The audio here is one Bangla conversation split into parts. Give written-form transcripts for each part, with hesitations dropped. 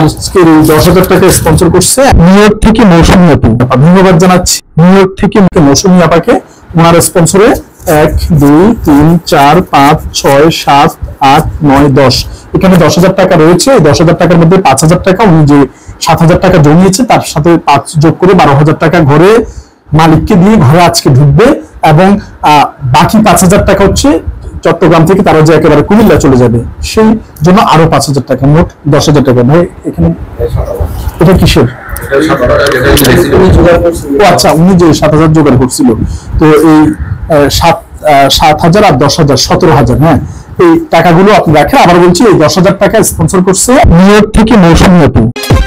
আজকের এই 10,000 টাকা স্পন্সর করছে নিউ ইয়র্ক থেকে মৌসুমী আপু। ধন্যবাদ জানাচ্ছি নিউ ইয়র্ক থেকে মৌসুমী আপাকে, ওনার স্পন্সরে 1 2 3 4 5 6 7 8 9 10 এখানে 10,000 টাকা রয়েছে। এই 10,000 টাকার মধ্যে 5,000 টাকা উনি যে 7,000 টাকা জমিয়েছে তার সাথে 5 যোগ করে 12,000 টাকা ঘরে মালিককে দিয়ে ঘরে আজকে ঢুকবে, এবং বাকি 5,000 টাকা হচ্ছে চট্টগ্রাম থেকে তারা যে একেবারে কুমিল্লা চলে যাবে, সেই জন্য আরো 5,000 টাকা, মোট 10,000 টাকা। ভাই এখানে এটা কিসের? ও আচ্ছা, উনি যে 7,000 জোগাড় করছিল, তো এই 7,000 আর 10,000 17,000। হ্যাঁ, এই টাকাগুলো আপনি রাখেন। আবার বলছি, এই 10,000 টাকা স্পন্সর করছে নিউ ইয়র্ক থেকে মৌসুমী আপু।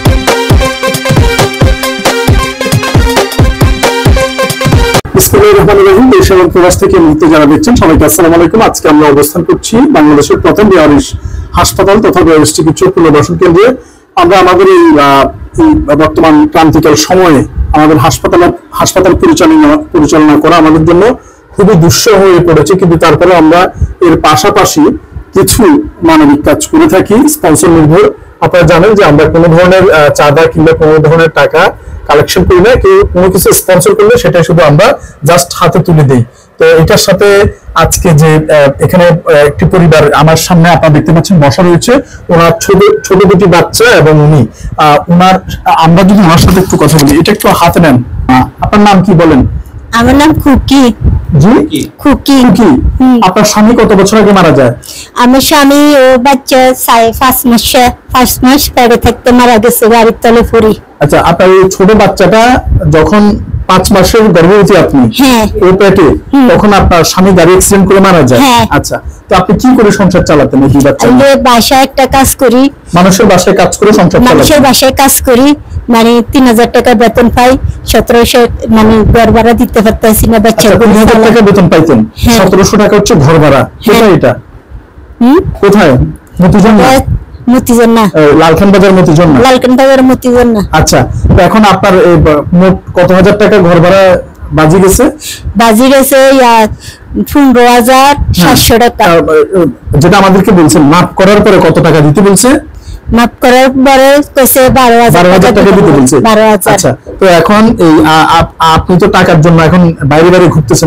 প্রবাস থেকে মুহূর্তে যারা দেখছেন সবাইকে আসসালামু আলাইকুম। আজকে আমরা অবস্থান করছি বাংলাদেশের প্রথম বেয়ারিশ হাসপাতাল তথা বেয়ারিশ চিকিৎসক পুনর্বাসন কেন্দ্রে। আমরা আমাদের এই বর্তমান ক্রান্তিকাল সময়ে আমাদের হাসপাতাল পরিচালনা করা আমাদের জন্য খুবই দুঃসহ হয়ে পড়েছে, কিন্তু তারপরে আমরা এর পাশাপাশি কিছু মানবিক কাজ করে থাকি স্পন্সর নির্ভর। আপনারা জানেন যে আমরা কোনো ধরনের চাঁদা কিংবা কোনো ধরনের টাকা কালেকশন করি না, কেউ কোনো কিছু স্পন্সর করলে সেটা শুধু আমরা জাস্ট হাতে তুলে দিই। তো এটার সাথে আজকে যে এখানে একটি পরিবার আমার সামনে আপনারা দেখতে পাচ্ছেন বসা রয়েছে, ওনার ছোট দুটি বাচ্চা এবং উনি আমরা যদি ওনার সাথে একটু কথা বলি, এটা একটু হাতে নেন। আপনার নাম কি বলেন? আমার নাম খুকি। জি, খুকি। আপনার স্বামী কত বছর আগে মারা যায়? আমার স্বামী ও বাচ্চা 5 মাস পেটে থাকতে মারা গেছে, বাড়ির তলে পড়ে। আচ্ছা, আপনার এই ছোট বাচ্চাটা যখন 5 মাসের গর্ভবতী আপনি, ও পেটে, তখন আপনার স্বামী গাড়ি অ্যাক্সিডেন্ট করে মারা যায়। আচ্ছা, তো আপনি কি করে সংসার চালাতেন এই দুই বাচ্চা? আমি বাসায় একটা কাজ করি, মানুষের বাসায় কাজ করে সংসার চালাতেন? মানুষের বাসায় কাজ করি, মানে 3,000 টাকা বেতন পাই, 1700 মানে ঘর ভাড়া দিতে পারতেছি না বাচ্চা। 3,000 টাকা বেতন পাইতেন, 1700 টাকা হচ্ছে ঘর ভাড়া। কোথায় এটা? কোথায়? মতিঝন না, লালখান বাজার মতিঝন না? লালখান বাজার মতিঝন না। আচ্ছা, তো এখন আপনার মোট কত হাজার টাকা ঘর ভাড়া বাজি গেছে? 15,700 টাকা। যেটা আমাদেরকে বলছেন মাপ করার পরে কত টাকা দিতে বলছে? মাপ করার পরে কইছে 12,000 টাকা দিতে বলছে। 12,000। আচ্ছা, তো এখন এই আপনি তো টাকার জন্য এখন বাইরে বাইরে ঘুরতেছেন,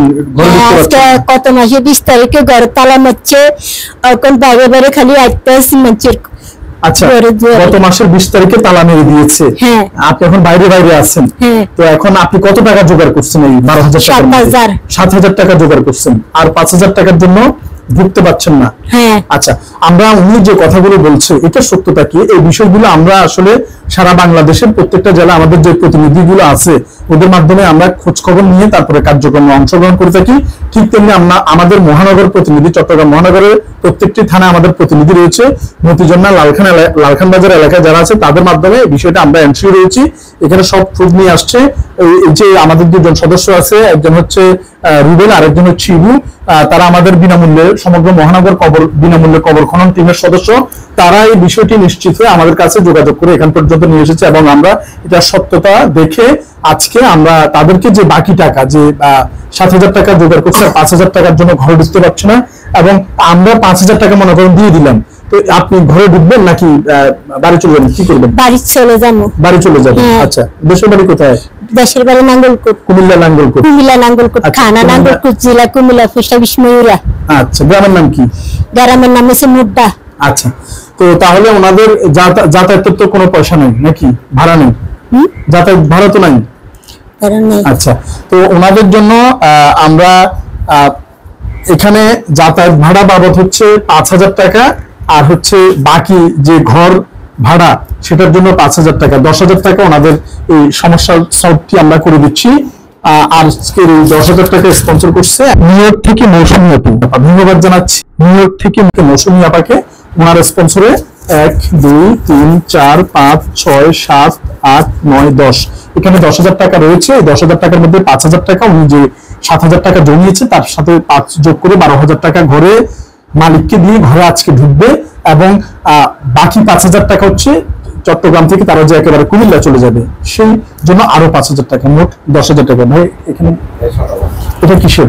কত মাসে 20 তারিখে ঘর তালা মারছে, এখন বাইরে বাইরে খালি আইতেছি মানুষের। আচ্ছা, গত মাসের 20 তারিখে তালা মেরে দিয়েছে, আপনি এখন বাইরে বাইরে আছেন। তো এখন আপনি কত টাকা জোগাড় করছেন? এই 12,000 7,000 টাকা জোগাড় করছেন, আর 5,000 টাকার জন্য ভুগতে পারছেন না। আচ্ছা, আমরা উনি যে কথাগুলো বলছে এটা সত্যতা কি? এই বিষয়গুলো আমরা আসলে সারা বাংলাদেশের প্রত্যেকটা জেলা আমাদের যে প্রতিনিধিগুলো আছে ওদের মাধ্যমে আমরা খোঁজ খবর নিয়ে তারপরে কার্যক্রমে অংশগ্রহণ করে থাকি। ঠিক তেমনি আমরা আমাদের মহানগর প্রতিনিধি, চট্টগ্রাম মহানগরের প্রত্যেকটি থানায় আমাদের প্রতিনিধি রয়েছে। মতিঝন না লালখান বাজার এলাকায় যারা আছে তাদের মাধ্যমে বিষয়টা আমরা এন্ট্রি রয়েছি, এখানে সব খোঁজ নিয়ে আসছে। এই যে আমাদের দুজন সদস্য আছে, একজন হচ্ছে রুবেল, আরেকজন হচ্ছে ইবু, তারা আমাদের বিনামূল্যে সমগ্র মহানগর বিনামূল্যে কবর খনন টিমের সদস্য। তারা এই বিষয়টি নিশ্চিত হয়ে আমাদের কাছে যোগাযোগ করে এখান পর্যন্ত নিয়ে এসেছে, এবং আমরা এটা সত্যতা দেখে আজকে আমরা তাদেরকে যে বাকি টাকা যে 7,000 টাকা জোগাড় করছে, 5,000 টাকার জন্য ঘরে ঢুকতে পারছে না, এবং আমরা 5,000 টাকা মনে করেন দিয়ে দিলাম। তো আপনি ঘরে ঢুকবেন নাকি বাড়ি চলে যাবেন? কি করবেন? বাড়ি চলে যাবো। বাড়ি চলে যাবেন। আচ্ছা, দেশের বাড়ি কোথায়? দেশের বাড়ি নাঙ্গলকোট। কুমিল্লা নাঙ্গলকোট। থানা নাঙ্গলকোট, জেলা কুমিল্লা, পোস্ট অফিস ময়ূরা। আচ্ছা, গ্রামের নাম কি? গ্রামের নাম হচ্ছে মুড্ডা। আচ্ছা, তো তাহলে ওনাদের যাতায়াতের তো কোনো পয়সা নেই নাকি? ভাড়া নেই? যাতায়াত ভাড়া তো নাই? আচ্ছা, তো ওনাদের জন্য আমরা এখানে যাতায়াত ভাড়া বাবদ হচ্ছে 5,000 টাকা, আর হচ্ছে বাকি যে ঘর ভাড়া সেটার জন্য 5,000 টাকা, 10,000 টাকা ওনাদের এই সমস্যা সলভটি আমরা করে দিচ্ছি। আজকের এই 10,000 টাকা স্পন্সর করছে নিউ ইয়র্ক থেকে মৌসুমী আপু। ধন্যবাদ জানাচ্ছি নিউ ইয়র্ক থেকে মৌসুমী আপাকে, ওনার স্পন্সরে 1 2 3 4 5 6 7 8 9 10 এখানে 10,000 টাকা রয়েছে। এই 10,000 টাকার মধ্যে 5,000 টাকা উনি যে 7,000 টাকা জমিয়েছে তার সাথে 5 যোগ করে 12,000 টাকা ঘরে মালিককে দিয়ে ঘরে আজকে ঢুকবে, এবং বাকি 5,000 টাকা হচ্ছে চট্টগ্রাম থেকে তারা যে একেবারে কুমিল্লা চলে যাবে, সেই জন্য আরো 5,000 টাকা, মোট 10,000 টাকা। ভাই এখানে এটা কিসের?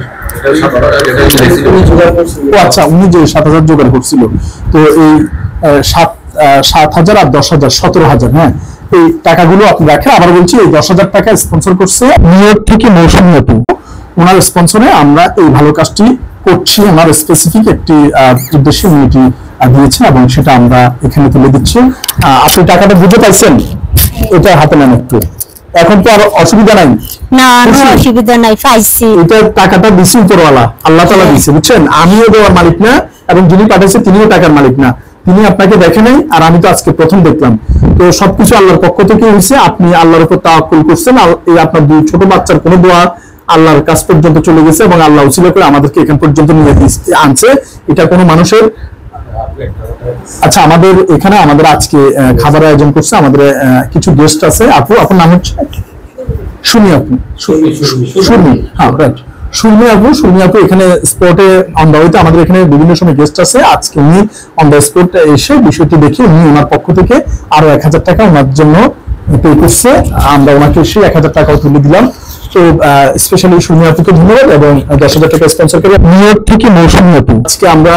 ও আচ্ছা, উনি যে 7,000 জোগাড় করছিল, তো এই 7,000 আর 10,000 17,000। হ্যাঁ, এই টাকাগুলো আপনি রাখেন। আবার বলছি, এই 10,000 টাকা স্পন্সর করছে নিউ ইয়র্ক থেকে মৌসুমী আপু। ওনার স্পন্সরে আমরা এই ভালো কাজটি করছি। ওনার স্পেসিফিক একটি উদ্দেশ্যে উনি এটি দিয়েছেন এবং সেটা আমরা এখানে তুলে দিচ্ছি। আপনি টাকাটা বুঝে পাইছেন? এটা হাতে নেন একটু। এখন তো আর অসুবিধা নাই? না, অসুবিধা নাই, পাইছি। এটা টাকাটা দিছি উপরওয়ালা, আল্লাহ তাআলা দিয়েছে, বুঝছেন? আমিও দেওয়ার মালিক না, এবং যিনি পাঠাইছে তিনিও টাকার মালিক না। তিনি আপনাকে দেখে নাই, আর আমি তো আজকে প্রথম দেখলাম। তো সবকিছু আল্লাহর পক্ষ থেকে হয়েছে। আপনি আল্লাহর উপর তাওয়াক্কুল করছেন। এই আপনার দুই ছোট বাচ্চার কোনো দোয়া আল্লাহর কাছ পর্যন্ত চলে গেছে এবং আল্লাহ উসিলা করে আমাদেরকে এখান পর্যন্ত নিয়ে আনছে। এটা কোনো মানুষের। আচ্ছা, আমাদের এখানে আমাদের আজকে খাবার আয়োজন করছে। আমাদের কিছু গেস্ট আছে। আপু, আপনার নাম হচ্ছে সুমি আপু। সুমি, হ্যাঁ, রাইট, সুমি আপু। সুমি আপু এখানে স্পটে অন দা ওয়েতে আমাদের এখানে বিভিন্ন সময় গেস্ট আছে। আজকে উনি অন দা স্পট এসে বিষয়টি দেখে উনি ওনার পক্ষ থেকে আরো 1,000 টাকা ওনার জন্য পে করছে। আমরা ওনাকে সেই 1,000 টাকাও তুলে দিলাম। তো স্পেশালি সুমি আপুকে ধন্যবাদ, এবং 10,000 টাকা স্পন্সর করে নিউ ইয়র্ক থেকে মৌসুমী আপু। আজকে আমরা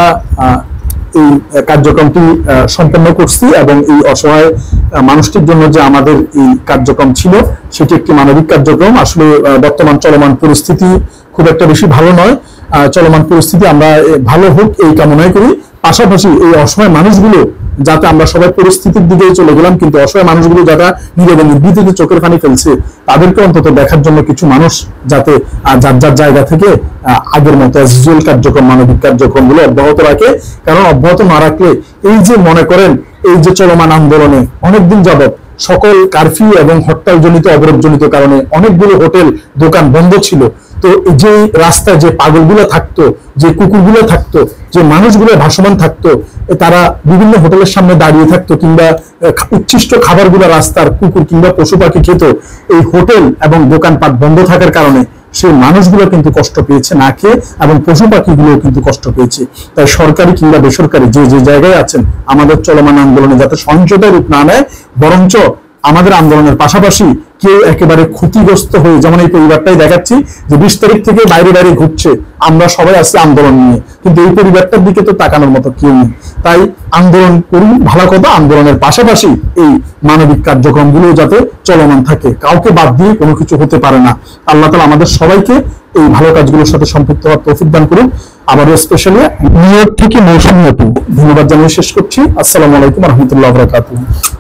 এই কার্যক্রমটি সম্পন্ন করছি, এবং এই অসহায় মানুষটির জন্য যে আমাদের এই কার্যক্রম ছিল সেটি একটি মানবিক কার্যক্রম। আসলে বর্তমান চলমান পরিস্থিতি খুব একটা বেশি ভালো নয়। চলমান পরিস্থিতি আমরা ভালো হোক এই কামনাই করি। পাশাপাশি এই অসহায় মানুষগুলো, যাতে আমরা সবাই পরিস্থিতির দিকে চলে গেলাম, কিন্তু অসহায় মানুষগুলো যারা নিজেদের নির্ভীতিতে চোখের পানি ফেলছে, তাদেরকে অন্তত দেখার জন্য কিছু মানুষ যাতে যার যার জায়গা থেকে আগের মতো অ্যাজ কার্যক্রম, মানবিক কার্যক্রম গুলো অব্যাহত রাখে। কারণ অব্যাহত না রাখলে এই যে মনে করেন এই যে চলমান আন্দোলনে অনেকদিন যাবত সকল কারফিউ এবং হরতাল জনিত অবরোধ জনিত কারণে অনেকগুলো হোটেল দোকান বন্ধ ছিল। তো যে রাস্তায় যে পাগলগুলো থাকতো, যে কুকুরগুলো থাকতো, যে মানুষগুলো ভাসমান থাকতো, তারা বিভিন্ন হোটেলের সামনে দাঁড়িয়ে থাকতো, কিংবা উচ্ছিষ্ট খাবারগুলো রাস্তার কুকুর কিংবা পশু পাখি খেত। এই হোটেল এবং দোকানপাট বন্ধ থাকার কারণে সেই মানুষগুলো কিন্তু কষ্ট পেয়েছে না খেয়ে, এবং পশু পাখিগুলো কিন্তু কষ্ট পেয়েছে। তাই সরকারি কিংবা বেসরকারি যে যে জায়গায় আছেন, আমাদের চলমান আন্দোলনে যাতে সহিংসতার রূপ না নেয়, বরঞ্চ আমাদের আন্দোলনের পাশাপাশি কেউ একেবারে ক্ষতিগ্রস্ত হয়ে, যেমন এই পরিবারটাই দেখাচ্ছি যে 20 তারিখ থেকে বাইরে বাইরে ঘুরছে, আমরা সবাই আছি আন্দোলন নিয়ে, কিন্তু এই পরিবারটার দিকে তো তাকানোর মতো কেউ নেই। তাই আন্দোলন করুন, ভালো কথা, আন্দোলনের পাশাপাশি এই মানবিক কার্যক্রমগুলো যাতে চলমান থাকে, কাউকে বাদ দিয়ে কোনো কিছু হতে পারে না। আল্লাহ তাআলা আমাদের সবাইকে এই ভালো কাজগুলোর সাথে সম্পৃক্ত হওয়ার তৌফিক দান করুন। আবারও স্পেশালি নিউ ইয়র্ক থেকে মৌসুমী আপু ধন্যবাদ জানিয়ে শেষ করছি। আসসালামু আলাইকুম ওয়া রাহমাতুল্লাহি ওয়া বারাকাতুহু।